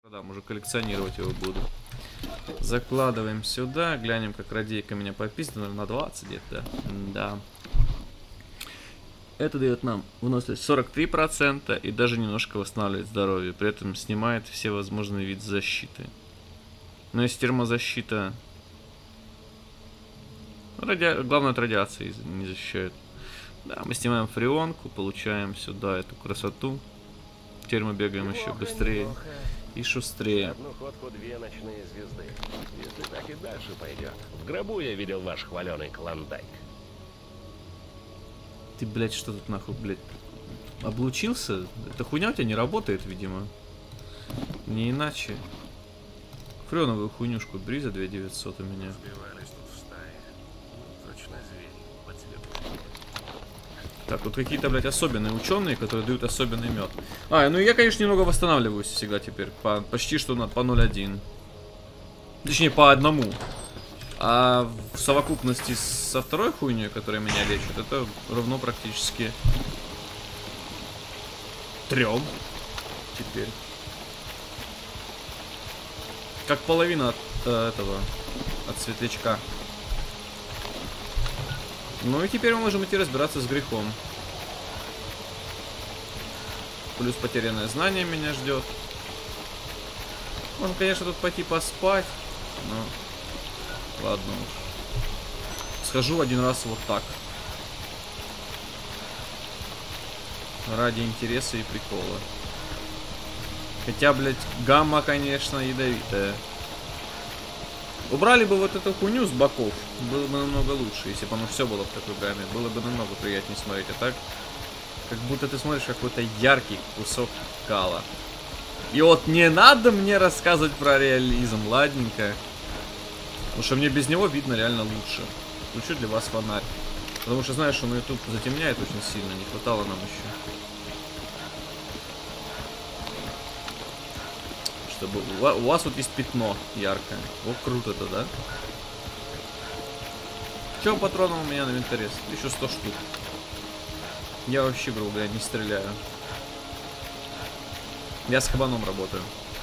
Продам, уже коллекционировать его буду. Закладываем сюда, глянем, как радейка меня попиздана на 20 где-то. Да. Это дает нам выносливость 43% и даже немножко восстанавливает здоровье. При этом снимает все возможные виды защиты. Но есть термозащита. Главное, от радиации не защищает. Да, мы снимаем фреонку, получаем сюда эту красоту. Теперь мы бегаем еще быстрее и шустрее. Одну ходку две ночные звезды. Если так и дальше пойдет. В гробу я видел ваш хваленый клондайк. Ты, блядь, что тут нахуй, блядь, облучился? Эта хуйня у тебя не работает, видимо. Не иначе. Фреоновую хуйнюшку бери за 2900 у меня. Так, вот какие-то, блядь, особенные ученые, которые дают особенный мед. Ну я, конечно, немного восстанавливаюсь всегда теперь. Почти что по 0,1. Точнее, по 1. А в совокупности со второй хуйней, которая меня лечит, это равно практически 3 теперь. Как половина от этого, от светлячка. Ну и теперь мы можем идти разбираться с грехом. Плюс потерянное знание меня ждет. Можно, конечно, тут пойти поспать, но ладно уж. Схожу один раз вот так. Ради интереса и прикола. Хотя, блядь, гамма, конечно, ядовитая. Убрали бы вот эту хуйню с боков, было бы намного лучше, если бы оно все было в такой гамме. Было бы намного приятнее смотреть. А так, как будто ты смотришь какой-то яркий кусок кала. И вот не надо мне рассказывать про реализм, ладненько. Потому что мне без него видно реально лучше. Включу для вас фонарь. Потому что знаю, что на YouTube затемняет очень сильно, не хватало нам еще. Чтобы у вас вот есть пятно яркое. Вот круто-то, да? Че патронов у меня на инвентаре? 1100 штук. Я вообще, грубо говоря, не стреляю. Я с кабаном работаю.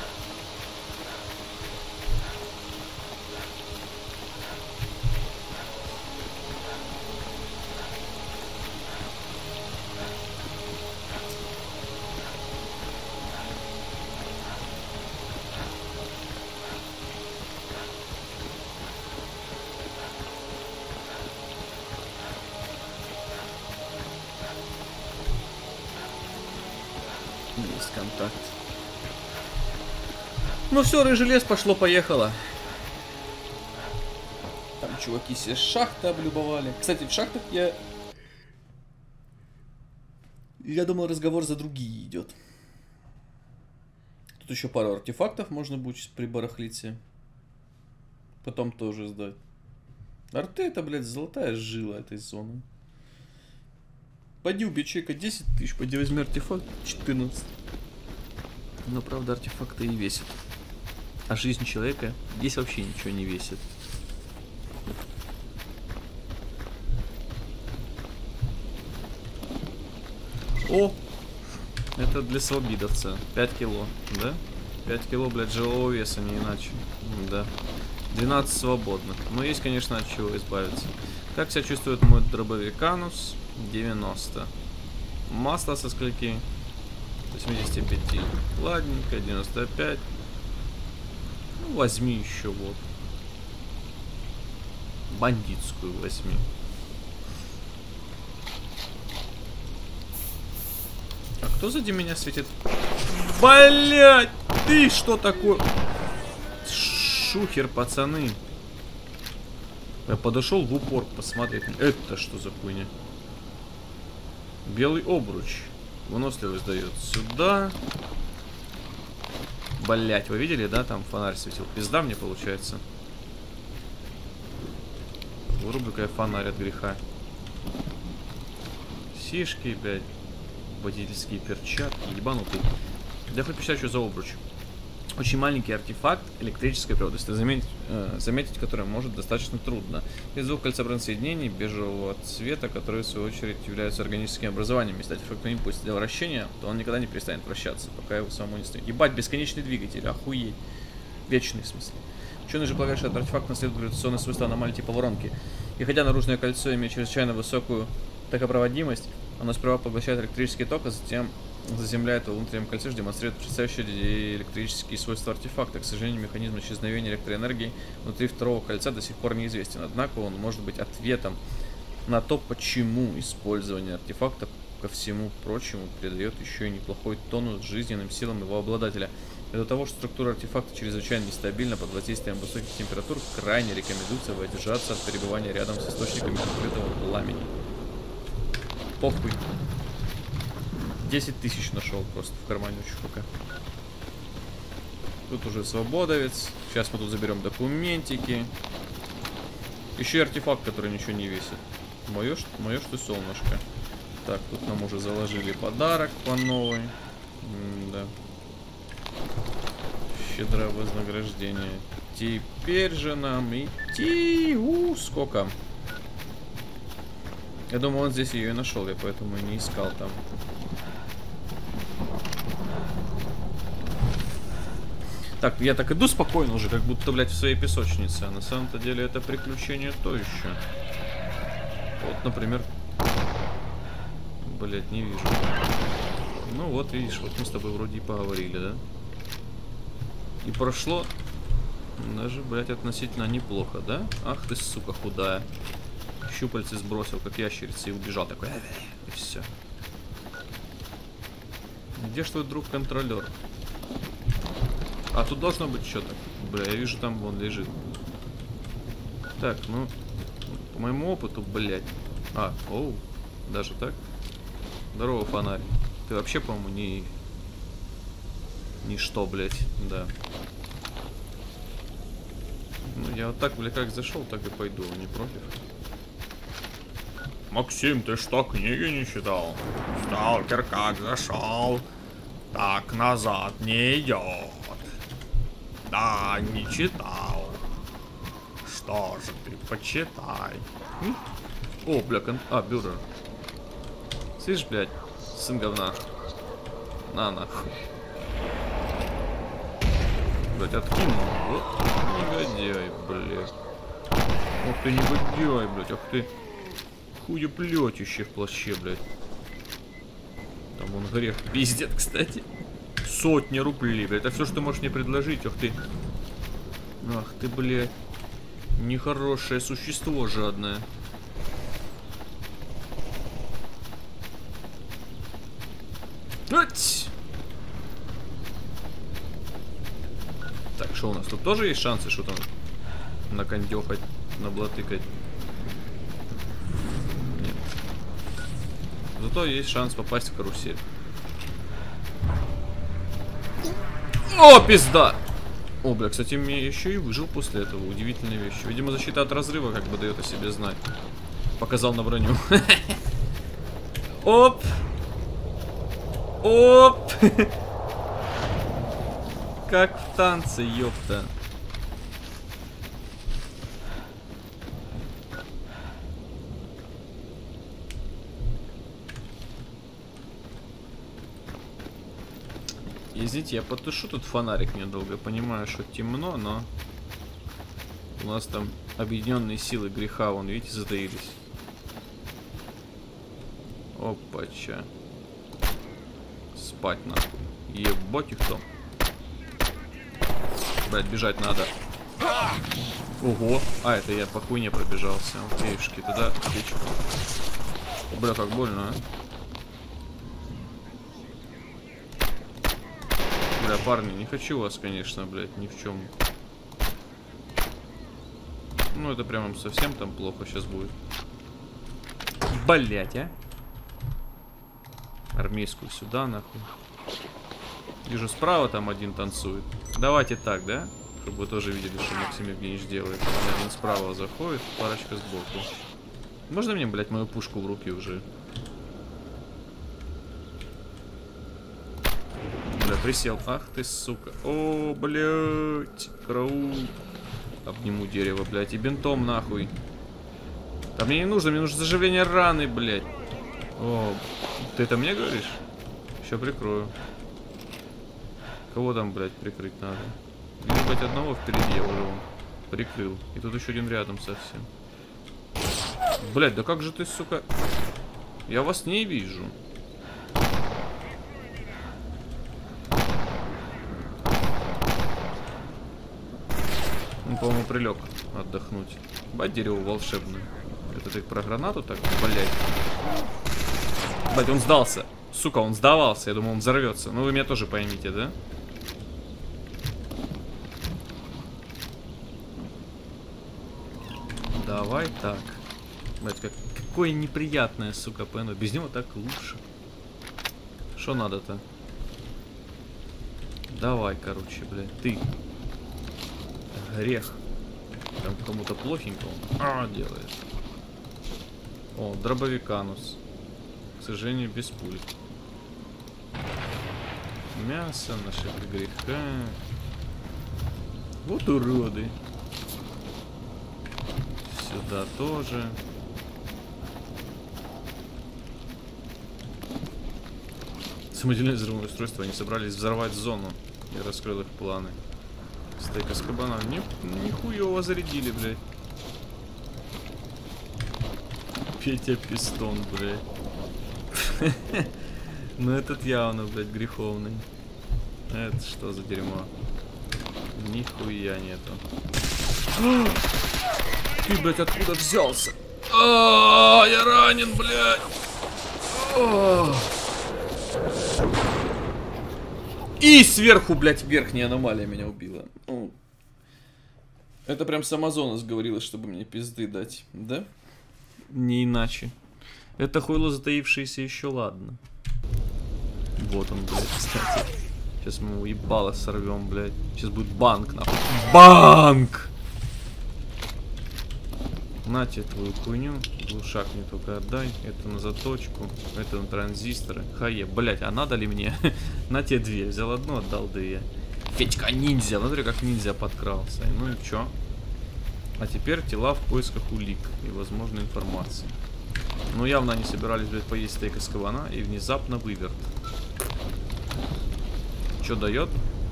Есть контакт. Ну все, рыжий лес, пошло-поехало. Там чуваки все шахты облюбовали. Кстати, в шахтах я думал, разговор за другие идет. Тут еще пару артефактов можно будет прибарахлить. Потом тоже сдать. Арты это, блядь, золотая жила этой зоны. Пойди убей человека 10 тысяч, пойди возьми артефакт 14. Но правда артефакты и весят. А жизнь человека здесь вообще ничего не весит. О! Это для свобидовца. 5 кило, да? 5 кило, блядь, живого веса, не иначе. Да. 12 свободных. Но есть, конечно, от чего избавиться. Как себя чувствует мой дробовиканус? 90. Масло со скольки? 85. Ладненько, 95. Ну, возьми еще вот. Бандитскую возьми. А кто сзади меня светит? Блять! Ты что такое? Шухер, пацаны. Я подошел в упор посмотреть. Это что за хуйня? Белый обруч. Выносливость дает сюда. Блять, вы видели, да? Там фонарь светил. Пизда мне получается. Вырублю-ка я фонарь от греха. Сишки, блядь. Водительские перчатки. Ебанутый. Я хоть посчитаю, что за обруч. Очень маленький артефакт электрической проводности, заметить который может достаточно трудно. Из двух кольцеобразных соединений бежевого цвета, которые в свою очередь являются органическими образованиями. Если артефакт импульс для вращения, то он никогда не перестанет вращаться, пока его самому не станет. Ебать, бесконечный двигатель, охуеть. Вечный в смысле. Ученые же полагают, что этот артефакт наследует гравитационное свойство аномалии типа воронки. И хотя наружное кольцо имеет чрезвычайно высокую токопроводимость, оно сперва поглощает электрический ток, а затем заземляет во внутреннем кольце, что демонстрирует потрясающие электрические свойства артефакта. К сожалению, механизм исчезновения электроэнергии внутри второго кольца до сих пор неизвестен. Однако он может быть ответом на то, почему использование артефакта, ко всему прочему, придает еще и неплохой тонус жизненным силам его обладателя. Из-за того, что структура артефакта чрезвычайно нестабильна, под воздействием высоких температур крайне рекомендуется воздержаться от пребывания рядом с источниками открытого пламени. Похуй. 10 тысяч нашел просто в кармане у чувака. Тут уже свободовец. Сейчас мы тут заберем документики. Еще и артефакт, который ничего не весит. Мое что солнышко. Так, тут нам уже заложили подарок по новой. Да. Щедрое вознаграждение. Теперь же нам идти. Сколько? Я думаю, он здесь ее и нашел, я поэтому и не искал там. Так, я так иду спокойно уже, как будто, блядь, в своей песочнице. А на самом-то деле это приключение то еще. Вот, например. Блядь, не вижу. Ну вот, видишь, вот мы с тобой вроде и поговорили, да? И прошло даже, блядь, относительно неплохо, да? Ах ты, сука, худая. Щупальцы сбросил, как ящерица, и убежал такой. И все. Где ж твой друг-контролер? А тут должно быть что-то. Бля, я вижу, там вон лежит. Так, ну, по моему опыту, блядь. Даже так? Здорово, фонарь. Ты вообще, по-моему, ничто, блядь, да. Ну, я вот так, блядь, как зашел, так и пойду, не против. Максим, ты что, книги не читал? Сталкер как зашел, так назад не идет. Да, не читал. Что же ты, почитай. О, бля, бюро. Слышь, блядь, сын говна. На, нахуй. Блядь, откинул. Вот негодяй, блядь. Ох ты, негодяй, блядь, ах ты. Хуеплетище в плаще, блядь. Там он грех пиздит, кстати. 100 рублей, блядь. Это все, что ты можешь мне предложить. Ах ты. Ах ты, блядь. Нехорошее существо жадное. Ать! Так, что у нас? Тут тоже есть шансы что-то накондёхать, наблатыкать? Нет. Зато есть шанс попасть в карусель. О, пизда! О, бля, кстати, мне еще и выжил после этого. Удивительная вещь. Видимо, защита от разрыва как бы дает о себе знать. Показал на броню. Оп! Оп! Как в танце, ёпта. Извините, я потушу тут фонарик недолго. Понимаю, что темно, но у нас там объединенные силы греха, вон, видите, затаились. Опача. Спать нахуй. Ебать их там. Блять, бежать надо. Ого. А, это я по хуйне пробежался. Окейшки, туда птичку. Бля, как больно, а. Бля, парни, не хочу вас, конечно, блядь, ни в чем. Ну, это прям совсем там плохо сейчас будет. Блять, а. Армейскую сюда, нахуй. Вижу, справа там один танцует. Давайте так, да? Чтобы вы тоже видели, что Максим Евгеньевич делает. Один справа заходит, парочка сбоку. Можно мне, блядь, мою пушку в руки уже? Бля, Присел. Ах ты, сука. О, блядь. Караул. Обниму дерево, блядь. И бинтом, нахуй. А мне нужно заживление раны, блядь. О, ты это мне говоришь? Еще прикрою. Кого там, блядь, прикрыть надо? Ну, блядь, одного впереди я уже прикрыл. И тут еще один рядом совсем. Блядь, да как же ты, сука... Я вас не вижу. Он, по-моему, прилег отдохнуть. Бать, дерево волшебное. Это ты про гранату так? Блядь. Бать, он сдался. Сука, он сдавался. Я думал, он взорвется. Ну, вы меня тоже поймите, да? Давай так. Блядь, какое неприятное, сука, ПНО. Без него так лучше. Что надо-то? Давай, короче, блядь, ты. Грех. Там кому-то плохенько он делает. О, дробовиканус. К сожалению, без пуль. Мясо наших греха. Вот уроды. Сюда тоже. Самодельное взрывное устройство. Они собрались взорвать зону. Я раскрыл их планы. Стейк из кабана. Нихуево зарядили, блядь. Петя Пистон, блядь. Ну этот явно, блядь, греховный. Это что за дерьмо? Нихуя нету. Ты, блядь, откуда взялся? Я ранен, блядь. И сверху, блядь, верхняя аномалия меня убила. Это прям сама зона сговорилась, чтобы мне пизды дать, да? Не иначе. Это хуйло затаившееся еще ладно. Вот он, блядь, кстати. Сейчас мы его ебало сорвем, блядь. Сейчас будет банк, нахуй. Банк! На тебе твою хуйню. Глушак мне только отдай. Это на заточку. Это на транзисторы. Хае, блядь, а надо ли мне? На тебе две. Взял одну, отдал две. Федька ниндзя. Смотри, как ниндзя подкрался. Ну и чё? А теперь тела в поисках улик и возможной информации. Ну явно они собирались, блядь, поесть стейк из кабана и внезапно выверт. Чё дает?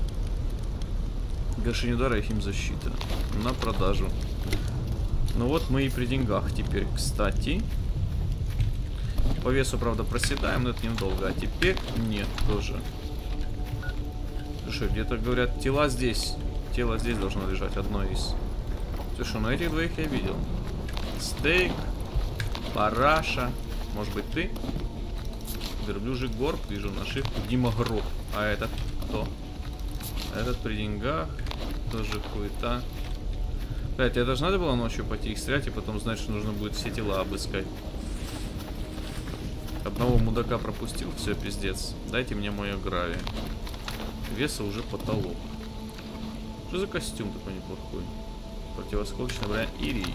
Гашение удара и химзащита. На продажу. Ну вот мы и при деньгах теперь, кстати. По весу, правда, проседаем, но это недолго. А теперь нет тоже. Слушай, где-то говорят, тела здесь. Тело здесь должно лежать, одно из. Слушай, ну этих двоих я видел. Стейк, параша. Может быть ты? Верблюжий горб, вижу нашивку. Дима Гроб. А этот кто? Этот при деньгах. Тоже хуета. Блять, это же надо было ночью пойти их стрелять и потом знать, что нужно будет все тела обыскать. Одного мудака пропустил, все, пиздец. Дайте мне мое гравий. Веса уже потолок. Что за костюм такой неплохой? Противосколочная броня Ирии.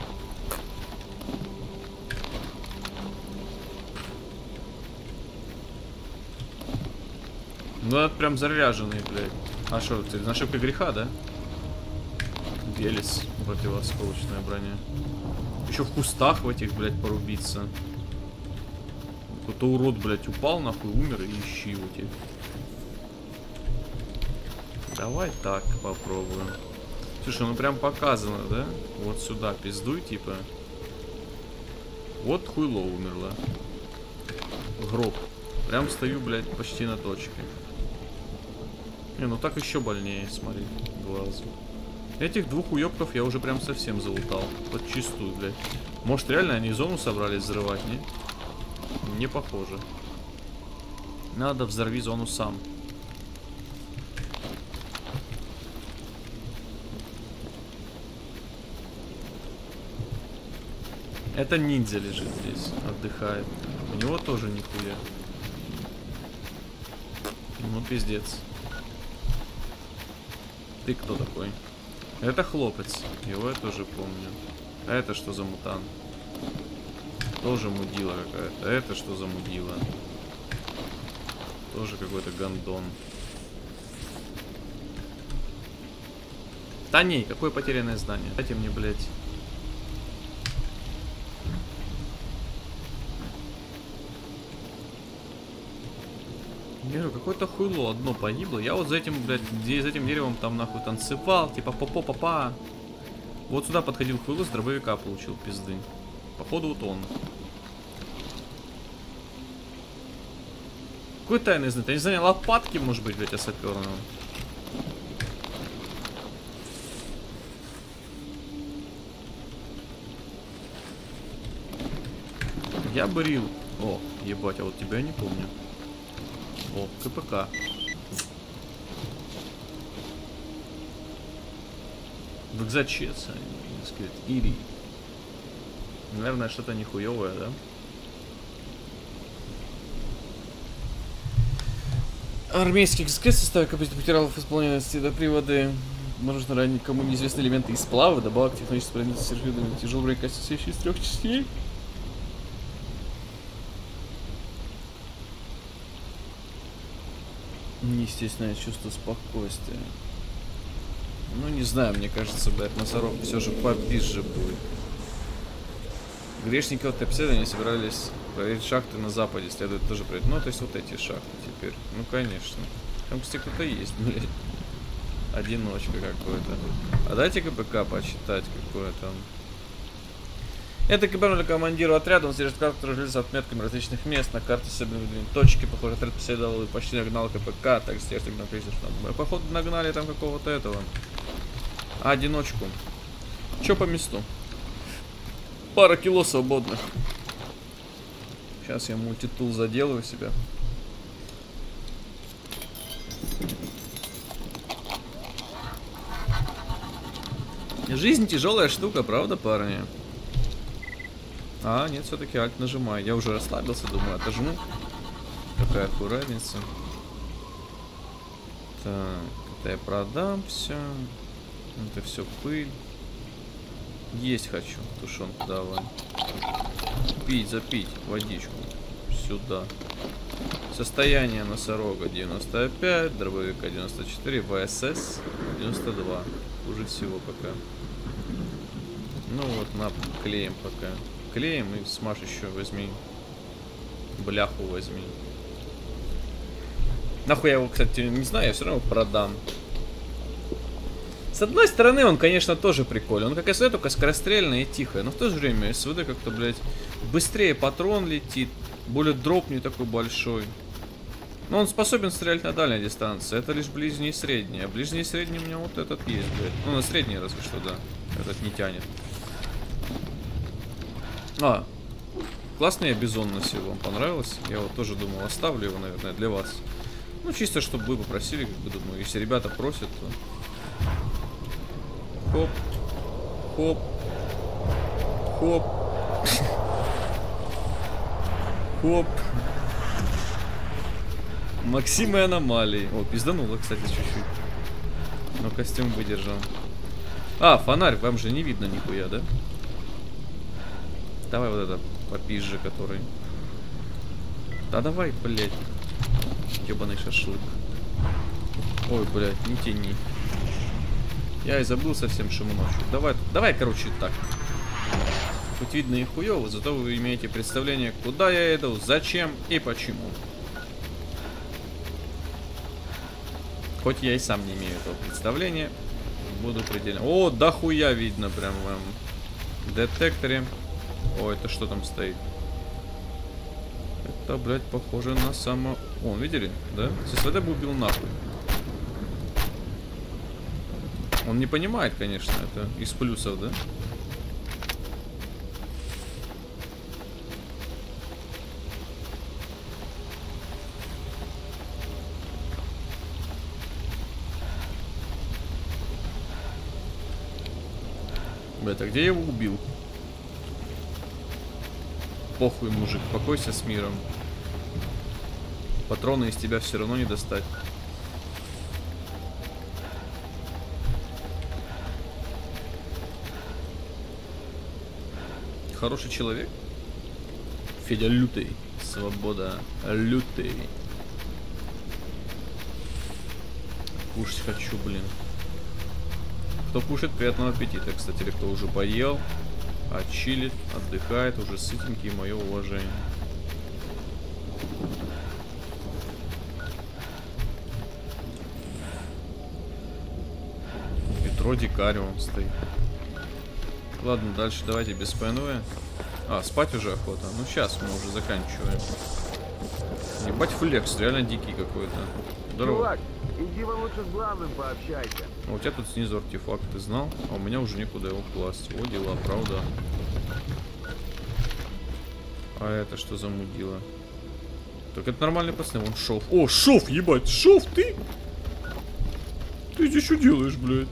Ну это прям заряженный, блядь. А что, ты нашивка греха, да? Велес, противосколочная броня. Еще в кустах в этих, блядь, порубиться. Какой-то урод, блядь, упал, нахуй, умер, и ищи его теперь. Давай так попробуем. Слушай, ну прям показано, да? Вот сюда пиздуй, типа. Вот хуйло умерло. Гроб. Прям стою, блядь, почти на точке. Не, ну так еще больнее, смотри, глазу. Этих двух уёбков я уже прям совсем залутал. Подчистую, блядь. Может, реально они зону собрались взрывать, не? Не похоже. Надо взорви зону сам. Это ниндзя лежит здесь, отдыхает. У него тоже нихуя. Ну, пиздец. Ты кто такой? Это хлопец. Его я тоже помню. А это что за мутант? Тоже мудила какая-то. А это что за мудила? Тоже какой-то гандон. Да не, какое потерянное здание? Дайте мне, блядь. Я говорю, какое-то хуйло одно погибло. Я вот за этим, блядь, где за этим деревом там нахуй танцевал, типа попа-попа. Вот сюда подходил хуйло, с дробовика получил пизды. Походу вот он. Какой тайный знает? Я не знаю, лопатки, может быть, блядь, осаперного. Я брил. О, ебать, а вот тебя я не помню. О, КПК. В экзачеце, так сказать, Ири. Наверное, что-то нихуевое, да? Армейский экскресс составит капацитет материалов исполнения седоприводы. Можно ранее кому неизвестные элементы из сплава, добавок технологической справедливости сержидами тяжелый бронекаст, состоящий из 3 частей. Неестественное чувство спокойствия. Ну, не знаю, мне кажется, блядь, носорог все же попизже будет. Грешники от обследования собирались проверить шахты на западе, следует тоже проверить. Ну, то есть вот эти шахты теперь. Ну, конечно. Там, кстати, кто-то есть, блядь. Одиночка какой-то. А дайте КПК почитать какое-то. Это КПК командиру отряда, он содержит карту, которая разделится отметками различных мест. На карте особенно точки, похоже, отряд последовал и почти нагнал КПК, так сдержит на количество. Походу нагнали там какого-то этого. Одиночку. Чё по месту? Пара кило свободных. Сейчас я мультитул заделаю себя. Жизнь тяжелая штука, правда, парни? А, нет, все-таки альт нажимаю. Я уже расслабился, думаю, отожму. Какая хуй разница. Так, это я продам все. Это все пыль. Есть хочу. Тушенку давай. Пить, запить водичку. Сюда. Состояние носорога 95, дробовика 94, ВСС 92. Хуже всего пока. Ну вот, на, клеим пока. Клеим и смажь еще возьми. Бляху возьми. Нахуй я его, кстати, не знаю, я все равно продам. С одной стороны, он, конечно, тоже прикольный. Он как СВД, только скорострельная и тихая. Но в то же время СВД как-то, блядь, быстрее патрон летит. Более дроп не такой большой. Но он способен стрелять на дальней дистанции. Это лишь ближний и средний. А ближний и средний у меня вот этот есть, блядь. Ну, на средний разве что, да. Этот не тянет. А, классный я бизон носил, вам понравилось? Я вот тоже думал, оставлю его, наверное, для вас. Ну, чисто, чтобы вы попросили, как бы, думаю, если ребята просят, то... Хоп, хоп, хоп, хоп. Максим и аномалии. О, пиздануло, кстати, чуть-чуть. Но костюм выдержал. А, фонарь, вам же не видно нихуя, да? Давай вот это попизже, который. Да давай, блядь. Ёбаный шашлык. Ой, блядь, не тяни. Я и забыл совсем, что мы ночью. Давай, короче, так. Хоть видно и хуёво, зато вы имеете представление, куда я иду, зачем и почему. Хоть я и сам не имею этого представления, буду предельно... О, да хуя видно прям в детекторе. О, это что там стоит? Это, блядь, похоже на само... О, видели? Да? ССВД бы убил нахуй. Он не понимает, конечно, это из плюсов, да? Блядь, а где я его убил? Похуй, мужик, покойся с миром. Патроны из тебя все равно не достать. Хороший человек. Федя лютый. Свобода лютый. Кушать хочу, блин. Кто кушает, приятного аппетита. Кстати, или кто уже поел, чилит, отдыхает, уже сытенький, мое уважение. Метро Дикарио он стоит. Ладно, дальше давайте без ПНВ. Спать уже охота. Ну сейчас мы уже заканчиваем. Ебать флекс, реально дикий какой-то. Здорово. Чувак, иди вон лучше с главным пообщайся. У тебя тут снизу артефакт, ты знал? А у меня уже некуда его класть. О, дела, правда. А это что за мудила? Так это нормальный пацаны, вон шов. О, шов, ебать, шов, ты? Ты здесь что делаешь, блядь?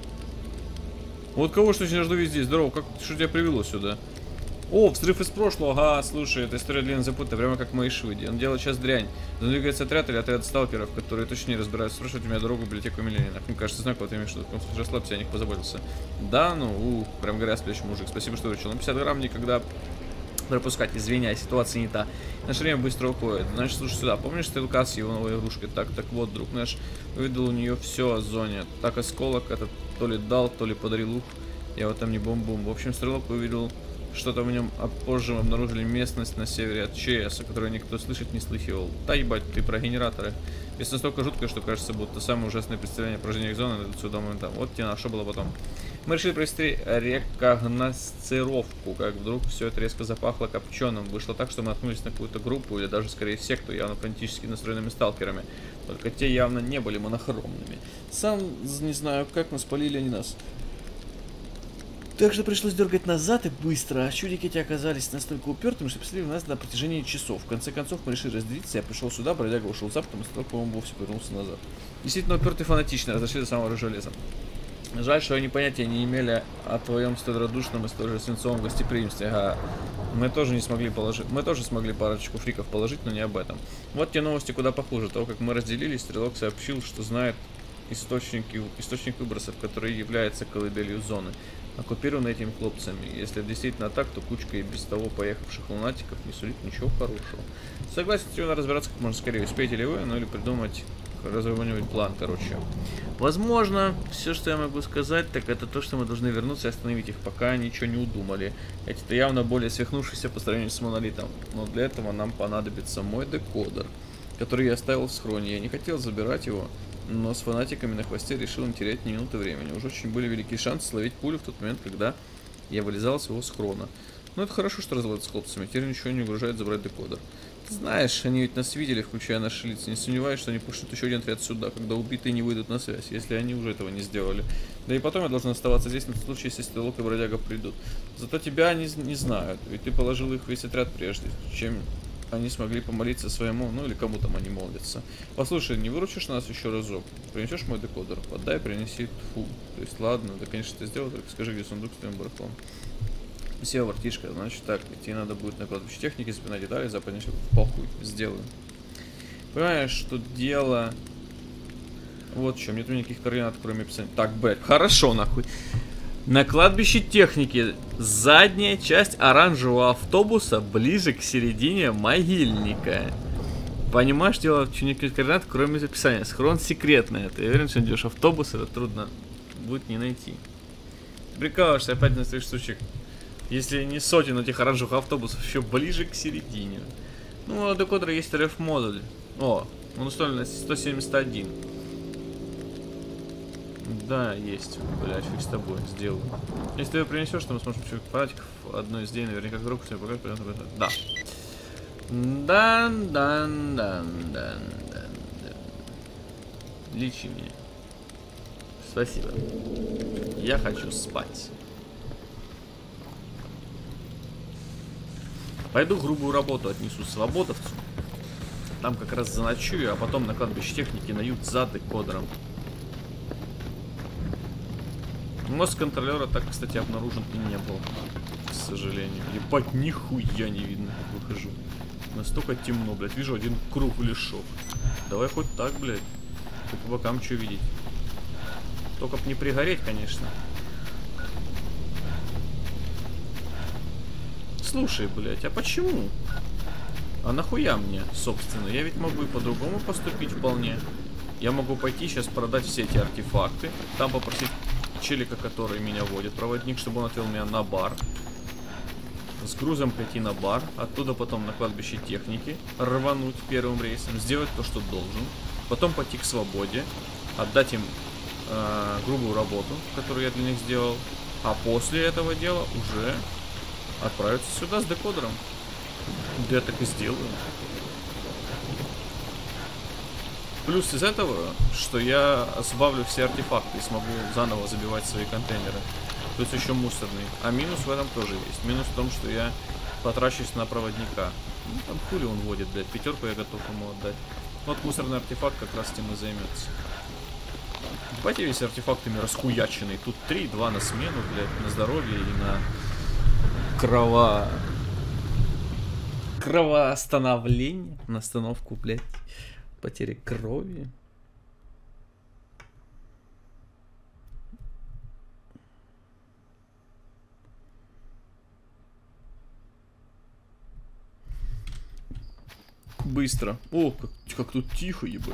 Вот кого что я жду везде. Здорово, как что тебя привело сюда? О, взрыв из прошлого. Ага, слушай, эта история длинно запутана, прямо как мои швыди. Он делает сейчас дрянь. Задвигается отряд или отряд сталкеров, которые точно не разбираются. Спрашивают у меня дорогу в библиотеку Миллениных. Мне кажется, знак, вот имеешь что-то. Расслабься, о них позаботился. Да, ну, прям горя с плеч, мужик. Спасибо, что выручил. Ну, 50 грамм никогда пропускать, извиняй, ситуация не та. Наше время быстро уходит. Значит, слушай сюда. Помнишь стрелка с его новой игрушкой? Так вот, друг наш выведал у нее все о зоне. Так осколок этот то ли дал, то ли подарил ух. Я вот там не бум-бум. В общем, стрелок увидел что-то в нем, а позже мы обнаружили местность на севере от ЧС, о которой никто слышать не слыхивал. Да ебать, ты про генераторы. Если настолько жутко, что кажется, будто самое ужасное представление про жизнь зоны найдут сюда моментально. Вот тебе на что было потом. Мы решили провести рекогносцировку, как вдруг все это резко запахло копченым. Вышло так, что мы наткнулись на какую-то группу, или даже скорее секту, явно фанатически настроенными сталкерами. Только те явно не были монохромными. Сам не знаю, как, но спалили они нас. Так что пришлось дергать назад и быстро, а чудики эти оказались настолько упертыми, что преследовали нас на протяжении часов. В конце концов мы решили разделиться, я пришел сюда, бродяга ушел западом, и стрелок, по-моему, вовсе повернулся назад. Действительно упертый фанатично, разошли до самого рыжелеза. Жаль, что они понятия не имели о твоем столь радушном и столь же свинцовом гостеприимстве. Мы тоже не смогли положить. Мы тоже смогли парочку фриков положить, но не об этом. Вот те новости куда похуже. Того, как мы разделились, стрелок сообщил, что знает источник выбросов, который является колыбелью зоны, оккупированы этими хлопцами. Если это действительно так, то кучка и без того поехавших лунатиков не сулит ничего хорошего. Согласен, надо разбираться как можно скорее. Успеете ли вы, ну или придумать разработать план, короче. Возможно, все, что я могу сказать, так это то, что мы должны вернуться и остановить их, пока ничего не удумали. Эти-то явно более свихнувшиеся по сравнению с монолитом. Но для этого нам понадобится мой декодер, который я оставил в схроне. Я не хотел забирать его, но с фанатиками на хвосте решил не терять ни минуты времени. Уже очень были великие шансы словить пулю в тот момент, когда я вылезал с его схрона. Но это хорошо, что разводят с хлопцами. Теперь ничего не угрожает забрать декодер. Ты знаешь, они ведь нас видели, включая наши лица. Не сомневаюсь, что они пошлют еще один отряд сюда, когда убитые не выйдут на связь, если они уже этого не сделали. Да и потом я должен оставаться здесь на случай, если стрелок и бродяга придут. Зато тебя они не знают, ведь ты положил их весь отряд прежде, чем они смогли помолиться своему, ну или кому там они молятся. Послушай, не выручишь нас еще разок? Принесешь мой декодер? Отдай, принеси. Фу. То есть ладно, да конечно ты сделал, только скажи, где сундук с твоим барахлом. Сел, братишка, значит так, идти надо будет на кладбище техники, запинать детали, западничек, похуй, сделаю. Понимаешь, что дело... Вот что, нет никаких координат, кроме описания. Так, блядь, хорошо, нахуй. На кладбище техники задняя часть оранжевого автобуса ближе к середине могильника. Понимаешь, дело в никаких координат, кроме описания. Схрон секретный, ты уверен, что идешь автобус, это трудно будет не найти. Прикалываешься опять на всякий случай. Если не сотен этих оранжевых автобусов, еще ближе к середине. Ну, у декодера есть RF-модуль. О, он установлен на 171. Да, есть. Блядь, фиг с тобой, сделаю. Если ты его принесешь, то мы сможем человек фанатиков одной из дней, наверняка группу себе показать. Да. Да. Лечи меня. Спасибо. Я хочу спать. Пойду грубую работу отнесу свободовцу. Там как раз заночую, а потом на кладбище техники нают за декодером. Мозг контролера так, кстати, обнаружен и не был. К сожалению. Ебать, нихуя не видно, как выхожу. Настолько темно, блядь. Вижу один круглый шов. Давай хоть так, блядь. Хоть по бокам что видеть. Только б не пригореть, конечно. Слушай, блядь, а почему? А нахуя мне, собственно? Я ведь могу и по-другому поступить вполне. Я могу пойти сейчас продать все эти артефакты, там попросить челика, который меня водит, проводник, чтобы он отвел меня на бар. С грузом прийти на бар, оттуда потом на кладбище техники, рвануть первым рейсом, сделать то, что должен, потом пойти к свободе, отдать им грубую работу, которую я для них сделал, а после этого дела уже отправиться сюда с декодером. Да я так и сделаю. Плюс из этого, что я избавлю все артефакты и смогу заново забивать свои контейнеры. Плюс еще мусорный. А минус в этом тоже есть. Минус в том, что я потрачусь на проводника. Ну, там хули он водит, блядь. 5 я готов ему отдать. Вот мусорный артефакт как раз этим и займется. Давайте весь артефактами расхуяченный. Тут 3, 2 на смену, блядь, на здоровье и на кровоостановление. На остановку, блядь, потери крови. Быстро. О, как тут тихо, ебать.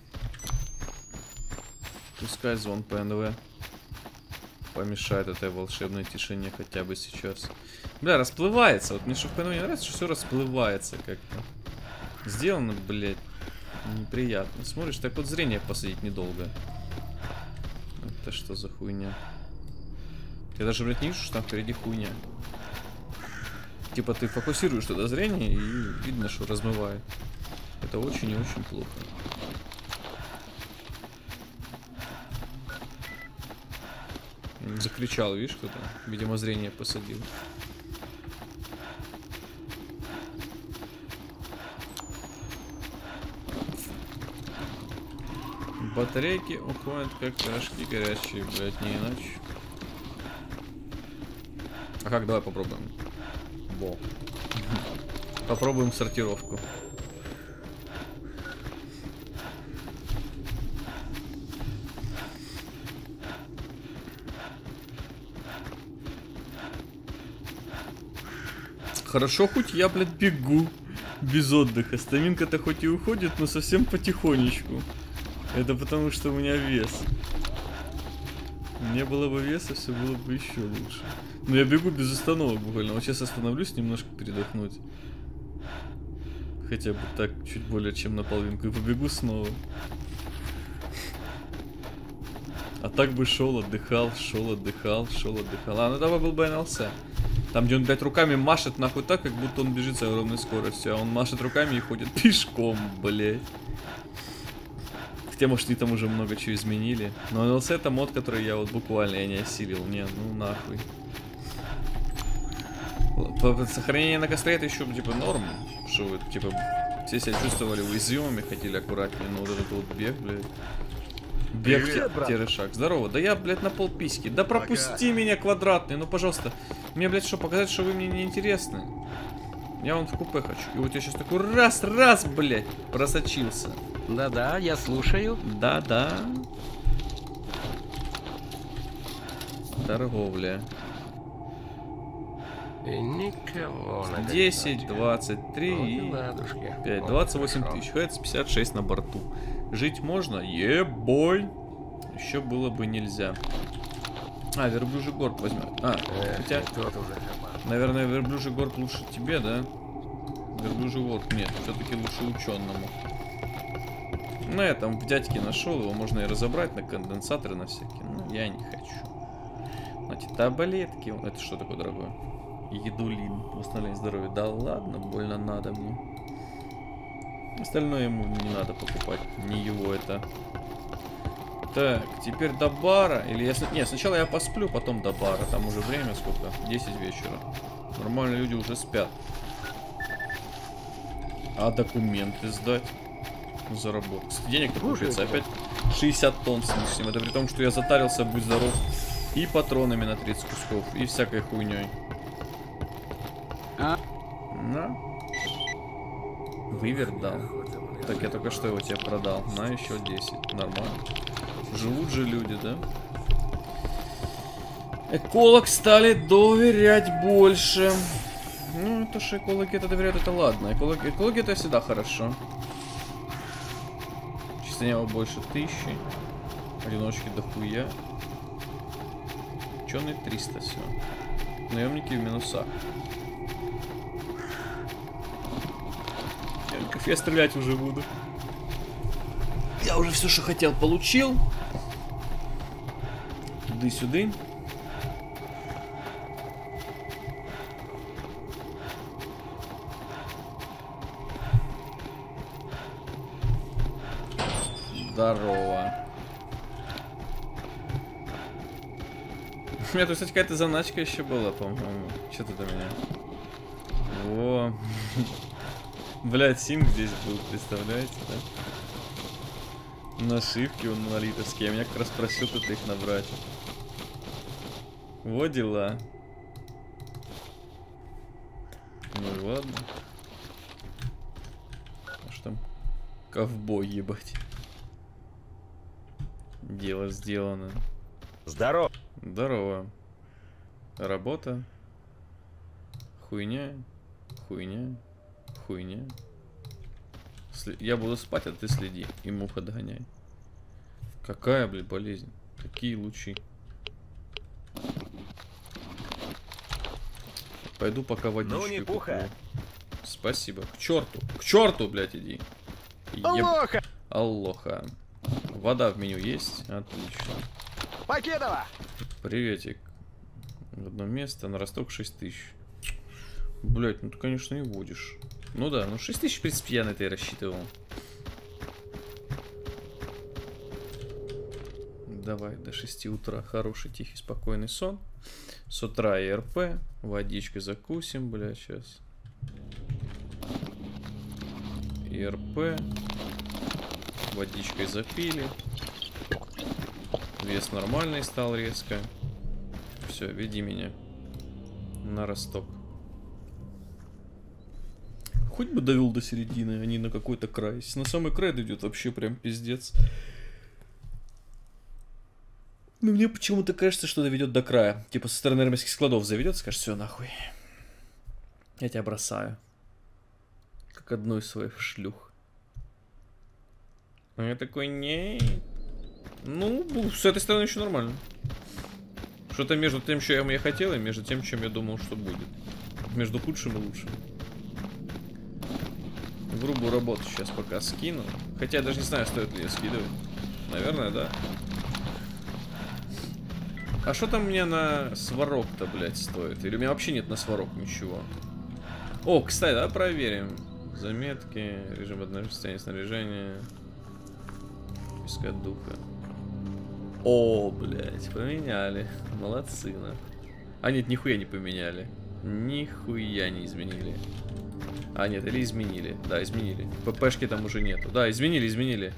Пускай звон ПНВ помешает этой волшебной тишине хотя бы сейчас. Бля, расплывается. Вот мне что в ПНВ не нравится, что все расплывается как-то. Сделано, блядь, неприятно. Смотришь, так вот зрение посадить недолго. Это что за хуйня? Я даже, блядь, не вижу, что там впереди хуйня. Типа ты фокусируешь туда зрение и видно, что размывает. Это очень и очень плохо. Закричал, видишь, кто-то? Видимо, зрение посадил. Батарейки уходят как пирожки горячие, блядь, не иначе. А как, давай попробуем. Во. Попробуем сортировку. Хорошо, хоть я, блядь, бегу без отдыха. Стаминка-то хоть и уходит, но совсем потихонечку. Это потому, что у меня вес. Не было бы веса, все было бы еще лучше. Но я бегу без остановок буквально. Вот сейчас остановлюсь немножко передохнуть. Хотя бы так, чуть более чем наполовинку. И побегу снова. А так бы шел, отдыхал, шел, отдыхал, шел, отдыхал. А, ну давай был бы НЛС. Там, где он, блядь, руками машет нахуй так, как будто он бежит с огромной скоростью. А он машет руками и ходит пешком, блядь. Хотя, может, они там уже много чего изменили. Но НЛС это мод, который я вот буквально не осилил. Не, ну нахуй. Сохранение на костре это еще, типа, норм. Что вы, типа, все себя чувствовали уязвимыми, хотели аккуратнее. Но вот этот вот бег, блядь. Бег, шаг. Здорово. Да я, блядь, на полписьки. Да пропусти меня, квадратный. Ну, пожалуйста. Мне, блядь, что, показать, что вы мне не интересны? Я вон в купе хочу. И вот я сейчас такой раз, блядь, просочился. Да-да, я слушаю. Да-да. Торговля. И никого на 10, 23 и 5, 28 тысяч. Хэдс 56 на борту. Жить можно? Ебой. Еще было бы нельзя. А, верблюжий горб возьмет. А, хотя, наверное, верблюжий горб лучше тебе, да? Верблюжий горб нет, все-таки лучше ученому. На этом в дядьке нашел, его можно и разобрать на конденсаторы, на всякие. Но я не хочу. Значит, таблетки. Это что такое, дорогое? Едулин. Восстановление здоровья. Да ладно, больно надо мне. Остальное ему не надо покупать. Не его это. Так, теперь до бара. Или я... Нет, сначала я посплю, потом до бара. Там уже время сколько? 10 вечера. Нормальные люди уже спят. А документы сдать? Заработать. Денег-то получается опять 60 тонн с лишним. Это при том, что я затарился, будь здоров, и патронами на 30 кусков, и всякой хуйней. На. Вывер дал. Так, я только что его тебе продал. На, еще 10. Нормально. Живут же люди, да? Эколог стали доверять больше. Ну, то, что экологи это доверяют, это ладно. Экологи это всегда хорошо. Чисто неба больше 1000. Одиночки дохуя. Ученый 300 все. Наемники в минусах. Как я стрелять уже буду. Я уже все, что хотел, получил. Туды-сюды. Здорово. У меня тут, кстати, какая-то заначка еще была, по-моему. Что тут у меня? О, блять, симк здесь был, представляете, да? Нашивки он монолитовские. Я меня как раз просил тут их набрать. Вот дела. Ну ладно. А что там? Ковбой, ебать. Дело сделано. Здорово. Здорово. Работа. Хуйня. Хуйня. Хуйня. Я буду спать, а ты следи. И муха догоняй. Какая, блядь, болезнь? Какие лучи? Пойду пока водичку Ну, не пуха. куплю. Спасибо. К черту, блядь, иди. Алоха! Аллоха. Вода в меню есть? Отлично. Покедова! Приветик. В одно место на росток 6000. Блять, ну ты, конечно, и водишь. Ну да, ну 6000, в принципе, я на это и рассчитывал. Давай до 6 утра. Хороший, тихий, спокойный сон. С утра ИРП. Водичкой закусим, блядь, сейчас. ИРП. Водичкой запили. Вес нормальный стал резко. Все, веди меня на росток. Хоть бы довел до середины, а не на какой-то край. Если на самый край дойдет, вообще прям пиздец. Но мне почему-то кажется, что доведет до края. Типа со стороны армейских складов заведет, скажет, все нахуй. Я тебя бросаю. Как одну из своих шлюх. А я такой, не. Ну, с этой стороны еще нормально. Что-то между тем, что я хотел, и между тем, чем я думал, что будет. Между худшим и лучшим. Грубую работу сейчас пока скину. Хотя я даже не знаю, стоит ли ее скидывать. Наверное, да. А что там мне на сварок-то, блядь, стоит? Или у меня вообще нет на сварок ничего? О, кстати, да, проверим. Заметки, режим одного состояния снаряжения. Искать духа. О, блядь, поменяли. Молодцы, нахуй. А нет, нихуя не поменяли. Нихуя не изменили. А, нет, или изменили. Да, изменили. ППшки там уже нету. Да, изменили. Изменили.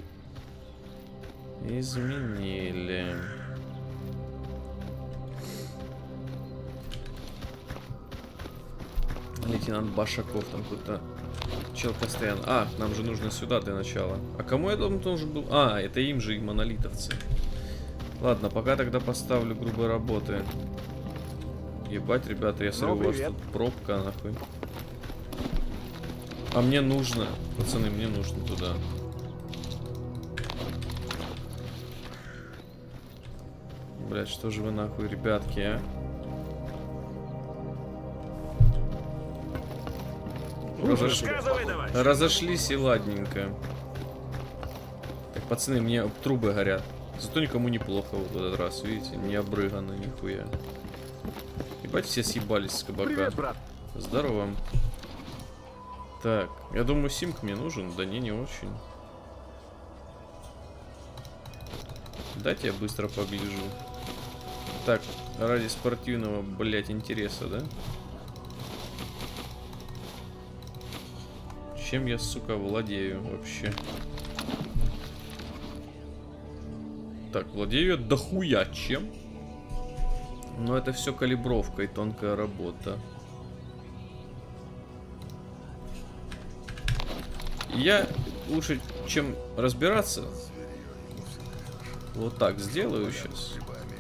Лейтенант Башаков там кто-то. Чел постоянно. А, нам же нужно сюда для начала. А кому я думаю, тоже был? А, это им же и монолитовцы. Ладно, пока тогда поставлю грубой работы. Ебать, ребята, я смотрю, у вас тут пробка, нахуй. А мне нужно, пацаны, мне нужно туда. Блять, что же вы нахуй, ребятки, а? Разошлись и ладненько. Так, пацаны, мне трубы горят. Зато никому неплохо вот в этот раз, видите, не обрыгано нихуя. Ебать, все съебались с кабака. Привет, брат. Здорово. Так, я думаю, симк мне нужен. Да не очень. Дайте я быстро погляжу. Так, ради спортивного, блять, интереса, да? Чем я, сука, владею вообще? Так, владею я дохуя чем? Но это все калибровка и тонкая работа. Я лучше, чем разбираться, вот так сделаю сейчас.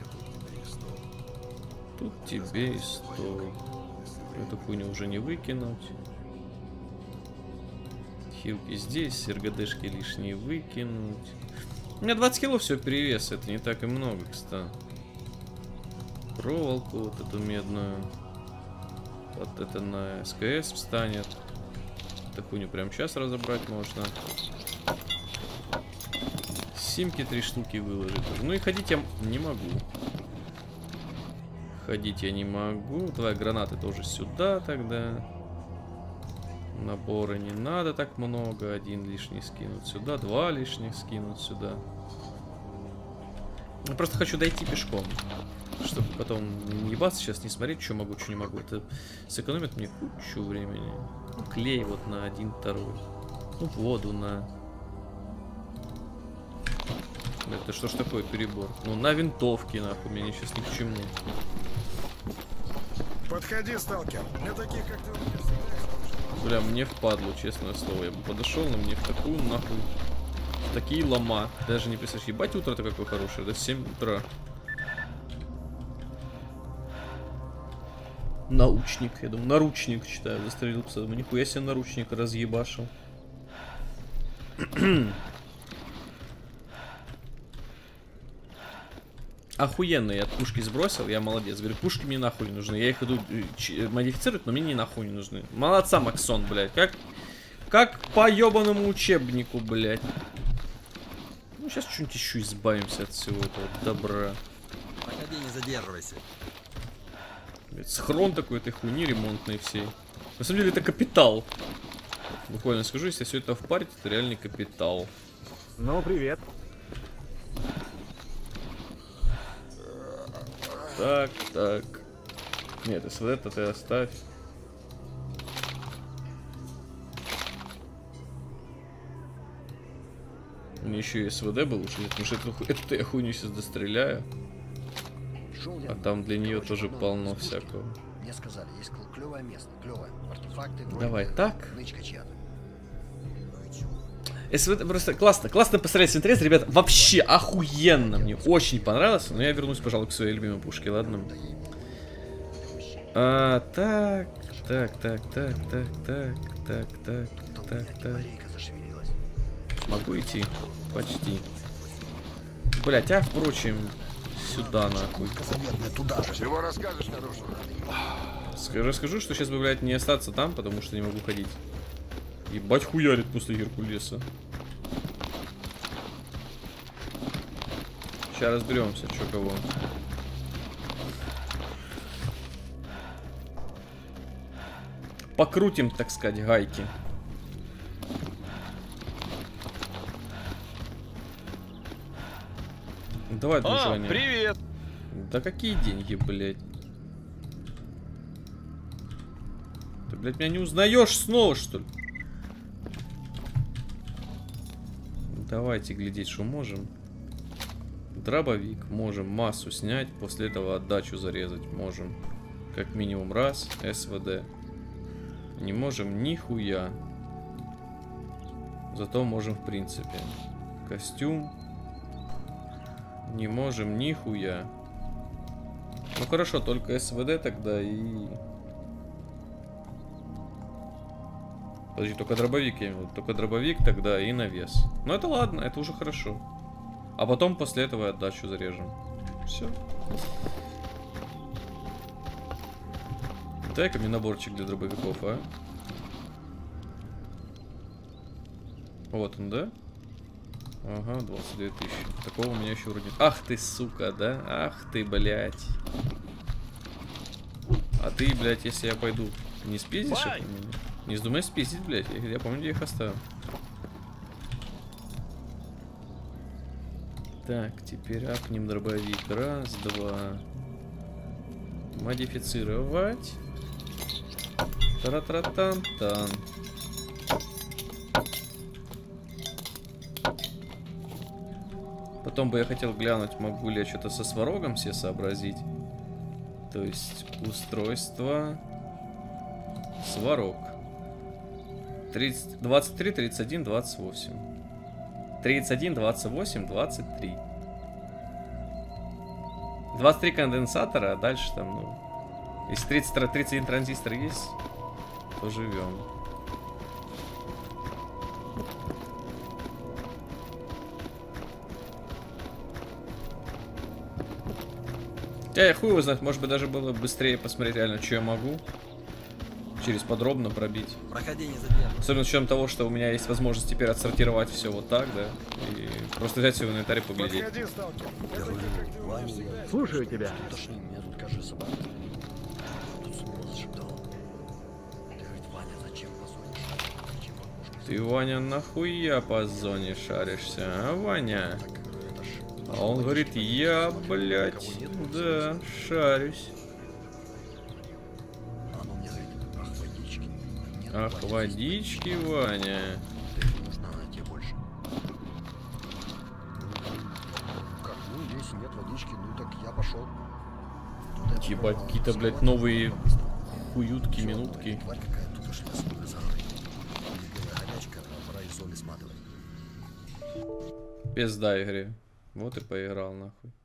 Тут тебе и 100. Эту хуйню уже не выкинуть. Хилки здесь, РГДшки лишние выкинуть. У меня 20 кило все перевес, это не так и много, кстати. проволоку вот эту медную. Вот это на СКС встанет. Эту хуйню прямо сейчас разобрать можно. Симки 3 штуки выложить. Ну и ходить я не могу. Ходить я не могу. Давай гранаты тоже сюда тогда. Набора не надо так много. Один лишний скинуть сюда. 2 лишних скинуть сюда. Я просто хочу дойти пешком. Чтобы потом не ебаться сейчас, не смотреть, что могу, что не могу. Это сэкономит мне кучу времени. Ну, клей вот на 1/2. Ну, воду на... Это что ж такое перебор? Ну, на винтовке, нахуй, мне сейчас ни к чему. Подходи, сталкер. Для таких, как ты, у меня всегда. Бля, мне впадло, честное слово. Я бы подошел, но мне в такую, нахуй, в такие лома. Даже не представляешь, ебать, утро-то какое хорошее, да, 7 утра. Научник, я думаю, наручник читаю, застрелил пса. Думаю, нихуя себе наручник разъебашил. Охуенно, я от пушки сбросил, я молодец. Говорю, пушки мне нахуй не нужны. Я их иду модифицировать, но мне не нахуй не нужны. Молодца, Максон, блядь. Как по ебаному учебнику, блядь. Ну, сейчас что-нибудь еще избавимся от всего этого добра. Погоди, не задерживайся. Блядь, схрон такой этой хуйни ремонтной всей. На самом деле это капитал. Буквально скажу, если все это впарить, это реальный капитал. Ну, привет. Так, так. Нет, СВД-то ты оставь. Мне еще и СВД бы лучше, потому что эту я хуйню сейчас достреляю. А там для нее тоже полно всякого. Мне сказали, есть клевое место, клевое. Артефакты. Давай так. Нычка чья-то. СВД просто классно, классно посмотреть интерес, ребята, вообще охуенно, мне очень понравилось, но я вернусь, пожалуй, к своей любимой пушке, ладно? Так. Могу идти? Почти. Блять, а впрочем, сюда нахуй. Чего расскажешь, наружу? Расскажу, что сейчас бы, блядь, не остаться там, потому что не могу ходить. Ебать хуярит после Геркулеса. Сейчас разберемся, что кого. Покрутим, так сказать, гайки. Давай, дружание. Привет! Да какие деньги, блядь? Ты, блядь, меня не узнаешь снова, что ли? Давайте глядеть, что можем. Дробовик можем, массу снять, после этого отдачу зарезать можем. Как минимум раз, СВД. Не можем нихуя. Зато можем в принципе. Костюм. Не можем нихуя. Ну хорошо, только СВД тогда и... Подожди, только дробовик я имел. Только дробовик тогда и навес. Ну это ладно, это уже хорошо. А потом после этого отдачу зарежем. Все. Дай-ка мне наборчик для дробовиков, а. Вот он, да? Ага, 22 тысячи. Такого у меня еще вроде... Ах ты, сука, да? Ах ты, блядь. А ты, блядь, если я пойду, не спиздишь это меня? Не вздумай спиздить, блядь. Я помню, где я их оставил. Так, теперь апнем дробовик. Раз, два. Модифицировать. Тара-тара-тан-тан. Потом бы я хотел глянуть, могу ли я что-то со сварогом себе сообразить. То есть устройство. Сварог. 30, 23, 31, 28. 31, 28, 23. 23 конденсатора, а дальше там, ну... Если 31 транзистор есть, то живем. Я хуй его знает, может быть даже было быстрее посмотреть реально, что я могу. Через подробно пробить. Проходи, не задерживайся. Особенно с учетом того, что у меня есть возможность теперь отсортировать все вот так, да. И просто взять все в инвентарь и поглядеть. Подходи, сталкер. Для таких, как ты, у меня всегда есть. Слушаю тебя. Тошни, меня тут, кажется, собака. Тут снова зашептал. Ты, говорит, Ваня, зачем позвонишь? Зачем бабушка? Ты, Ваня, нахуя по зоне шаришься, а, Ваня? Так, это ж... А он говорит, я, блядь, да, шарюсь. А ну мне говорит, ах, водички. Нет, Ах, Ваня, водички, Ваня. ты не нужна она тебе больше. Как, ну, если нет водички, ну так я пошел. Ебать, какие-то, блядь, новые хуютки, минутки. Тварь какая, тут уж лес уже за горой. Или белая горячка, а пора и соли сматывать. Пизда игре. Вот и поиграл, нахуй.